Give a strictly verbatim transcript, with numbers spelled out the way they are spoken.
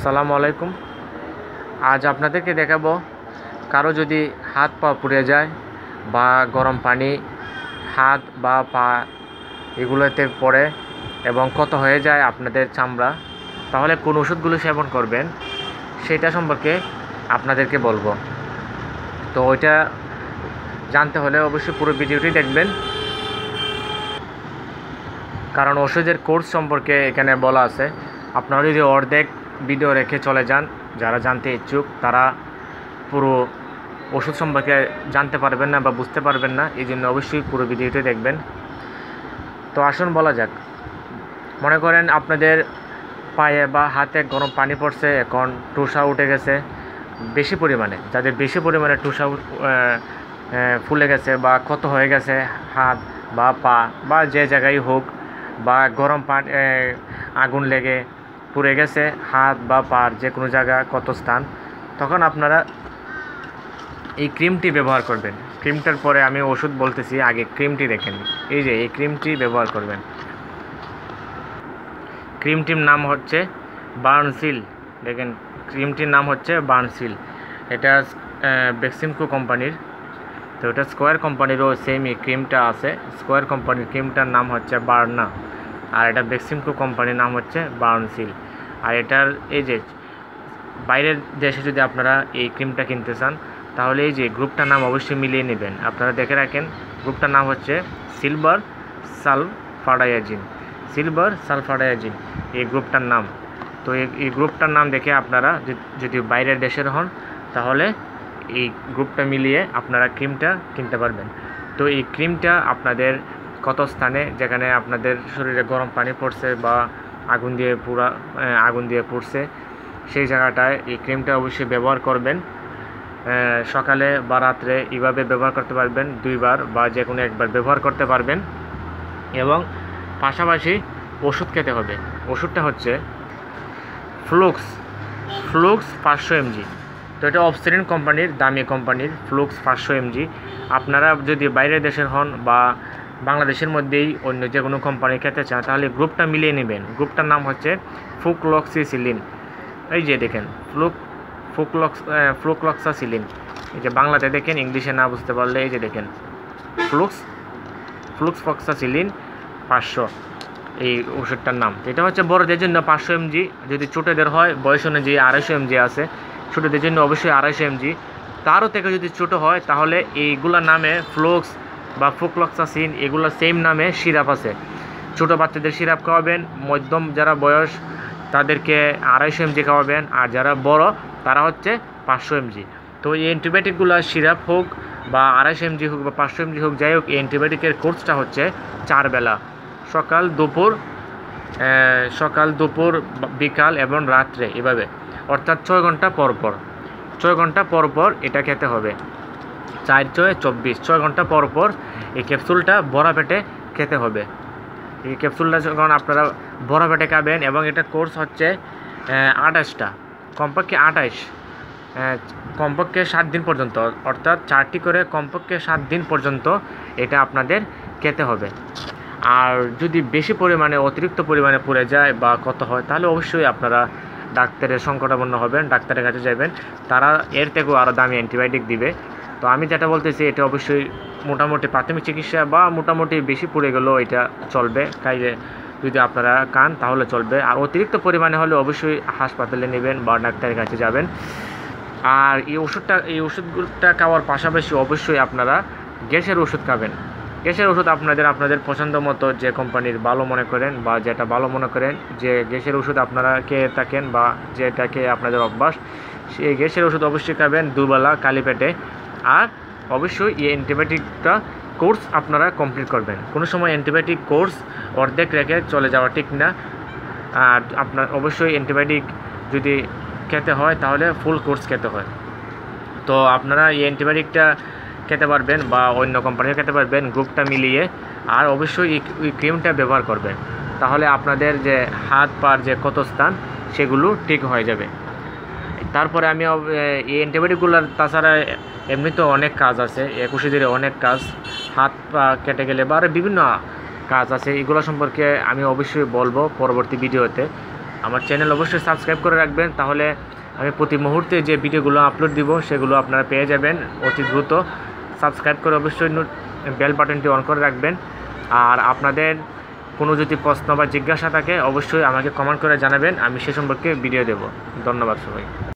আসসালামু আলাইকুম। আজ আপনাদেরকে দেখাবো কারো যদি হাত পা পুড়ে যায় বা গরম পানি হাত বা পা এগুলোতে পড়ে এবং ক্ষত হয়ে যায় আপনাদের চামড়া, তাহলে কোন ওষুধগুলো সেবন করবেন সেটা সম্পর্কে আপনাদেরকে বলবো। তো ওইটা জানতে হলে অবশ্যই পুরো ভিডিওটি দেখবেন, কারণ ওষুধের কোর্স সম্পর্কে এখানে বলা আছে। আপনারা যদি অর্ধেক ভিডিও রেখে চলে যান, যারা জানতে ইচ্ছুক তারা পুরো ওষুধ সম্পর্কে জানতে পারবেন না বা বুঝতে পারবেন না, এই জন্য অবশ্যই পুরো ভিডিওটি দেখবেন। তো আসুন বলা যাক। মনে করেন আপনাদের পায়ে বা হাতে গরম পানি পড়ছে, এখন টুসা উঠে গেছে বেশি পরিমাণে, যাদের বেশি পরিমাণে টুসা ফুলে গেছে বা ক্ষত হয়ে গেছে হাত বা পা বা যে জায়গায় হোক, বা গরম পানি আগুন লেগে পুড়ে গেছে হাত বা পার যে কোনো জায়গা ক্ষত স্থান, তখন আপনারা এই ক্রিমটি ব্যবহার করবেন। ক্রিমটার পরে আমি ওষুধ বলতেছি, আগে ক্রিমটি দেখেন। এই যে এই ক্রিমটি ব্যবহার করবেন। ক্রিমটির নাম হচ্ছে বার্নসিল। দেখেন ক্রিমটির নাম হচ্ছে বার্নসিল। এটা বেক্সিমকো কোম্পানির। তো এটা স্কোয়ার কোম্পানিরও সেম এই ক্রিমটা আছে। স্কোয়ার কোম্পানির ক্রিমটার নাম হচ্ছে বার্না, আর এটা বেক্সিমকো কোম্পানির নাম হচ্ছে বার্নসিল। আর এটার এই যে বাইরের দেশে যদি আপনারা এই ক্রিমটা কিনতে চান, তাহলে এই যে গ্রুপটার নাম অবশ্যই মিলিয়ে নেবেন। আপনারা দেখে রাখেন, গ্রুপটার নাম হচ্ছে সিলভার সালফাডায়াজিন। সিলভার সালফাডায়াজিন এই গ্রুপটার নাম। তো এই গ্রুপটার নাম দেখে আপনারা যদি বাইরের দেশের হন, তাহলে এই গ্রুপটা মিলিয়ে আপনারা ক্রিমটা কিনতে পারবেন। তো এই ক্রিমটা আপনাদের কত স্থানে যেখানে আপনাদের শরীরে গরম পানি পড়ছে বা আগুন দিয়ে পুরা আগুন দিয়ে পড়ছে, সেই জায়গাটায় এই ক্রিমটা অবশ্যই ব্যবহার করবেন। সকালে বা রাত্রে এইভাবে ব্যবহার করতে পারবেন, দুইবার বা যে কোনো একবার ব্যবহার করতে পারবেন। এবং পাশাপাশি ওষুধ খেতে হবে। ওষুধটা হচ্ছে ফ্লুক্স ফ্লুক্স পাঁচশো এমজি। তো এটা অবসেরিন কোম্পানির, দামি কোম্পানির ফ্লুক্স পাঁচশো এমজি। আপনারা যদি বাইরের দেশের হন বা বাংলাদেশের মধ্যেই অন্য যে কোনো কোম্পানি খেতে চান, তাহলে গ্রুপটা মিলিয়ে নেবেন। গ্রুপটার নাম হচ্ছে ফুকলক্সিসিলিন। এই যে দেখেন ফ্লুক ফুকলক্স ফ্লুকলক্সাসিলিন। এই যে বাংলাতে দেখেন, ইংলিশে না বুঝতে পারলে এই যে দেখেন ফ্লুক্স ফ্লুক্সফক্সাসিলিন পাঁচশো এই ওষুধটার নাম। এটা হচ্ছে বড়দের জন্য পাঁচশো এমজি, যদি ছোটোদের হয় বয়স অনুযায়ী আড়াইশো এমজি আছে। ছোটোদের জন্য অবশ্যই আড়াইশো এমজি। তারও থেকে যদি ছোটো হয়, তাহলে এইগুলোর নামে ফ্লুক্স বা ফুকলক্সাসিন এগুলো সেম নামে সিরাপ আছে। ছোটো বাচ্চাদের সিরাপ খাওয়াবেন, মধ্যম যারা বয়স তাদেরকে আড়াইশো এমজি খাওয়াবেন, আর যারা বড় তারা হচ্ছে পাঁচশো এমজি। তো এই অ্যান্টিবায়োটিকগুলো সিরাপ হোক বা আড়াইশো এমজি হোক বা পাঁচশো এমজি হোক, যাই হোক, এই অ্যান্টিবায়োটিকের কোর্সটা হচ্ছে চার বেলা, সকাল দুপুর সকাল দুপুর বিকাল এবং রাত্রে, এভাবে, অর্থাৎ ছয় ঘন্টা পর পর ছয় ঘন্টা পর পর এটা খেতে হবে। চার ছয় চব্বিশ, ছয় ঘন্টা পর পর এই ক্যাপসুলটা ভরা পেটে খেতে হবে। এই ক্যাপসুলটা যখন আপনারা ভরা পেটে খাবেন, এবং এটা কোর্স হচ্ছে আঠাশটা, কমপক্ষে আঠাশ কমপক্ষে সাত দিন পর্যন্ত, অর্থাৎ চারটি করে কমপক্ষে সাত দিন পর্যন্ত এটা আপনাদের খেতে হবে। আর যদি বেশি পরিমাণে অতিরিক্ত পরিমাণে পড়ে যায় বা কত হয়, তাহলে অবশ্যই আপনারা ডাক্তারের সংকটাপন্ন হবেন, ডাক্তারের কাছে যাবেন। তারা এর থেকেও আরও দামি অ্যান্টিবায়োটিক দিবে। তো আমি যেটা বলতেছি, এটা অবশ্যই মোটামুটি প্রাথমিক চিকিৎসা বা মোটামুটি বেশি পড়ে গেলেও এটা চলবে, খাইলে যদি আপনারা খান তাহলে চলবে। আর অতিরিক্ত পরিমাণে হলে অবশ্যই হাসপাতালে নেবেন বা ডাক্তারের কাছে যাবেন। আর এই ওষুধটা এই ওষুধগুলোটা খাওয়ার পাশাপাশি অবশ্যই আপনারা গ্যাসের ওষুধ খাবেন। গ্যাসের ওষুধ আপনাদের আপনাদের পছন্দ মতো যে কোম্পানির ভালো মনে করেন বা যেটা ভালো মনে করেন, যে গ্যাসের ওষুধ আপনারা খেয়ে থাকেন বা যেটাকে আপনাদের অভ্যাস, সেই গ্যাসের ওষুধ অবশ্যই খাবেন দুবেলা খালি পেটে। আর অবশ্যই এই অ্যান্টিবায়োটিকটা কোর্স আপনারা কমপ্লিট করবেন। কোনো সময় অ্যান্টিবায়োটিক কোর্স অর্ধেক রেখে চলে যাওয়া ঠিক না। আর আপনার অবশ্যই অ্যান্টিবায়োটিক যদি খেতে হয়, তাহলে ফুল কোর্স খেতে হয়। তো আপনারা এই অ্যান্টিবায়োটিকটা খেতে পারবেন বা অন্য কোম্পানির খেতে পারবেন, গ্রুপটা মিলিয়ে। আর অবশ্যই এই ক্রিমটা ব্যবহার করবেন, তাহলে আপনাদের যে হাত পার যে ক্ষত স্থান সেগুলো ঠিক হয়ে যাবে। তারপরে আমি এই অ্যান্টিবায়োটিকগুলোর তাছাড়া এমনিতেও অনেক কাজ আছে, একুশে অনেক কাজ, হাত পা কেটে গেলে বা আরও বিভিন্ন কাজ আছে, এগুলো সম্পর্কে আমি অবশ্যই বলবো পরবর্তী ভিডিওতে। আমার চ্যানেল অবশ্যই সাবস্ক্রাইব করে রাখবেন, তাহলে আমি প্রতি মুহূর্তে যে ভিডিওগুলো আপলোড দিব সেগুলো আপনারা পেয়ে যাবেন অতি দ্রুত। সাবস্ক্রাইব করে অবশ্যই বেল বাটনটি অন করে রাখবেন। আর আপনাদের কোনো যদি প্রশ্ন বা জিজ্ঞাসা থাকে অবশ্যই আমাকে কমেন্ট করে জানাবেন, আমি সে সম্পর্কে ভিডিও দেব। ধন্যবাদ সবাই।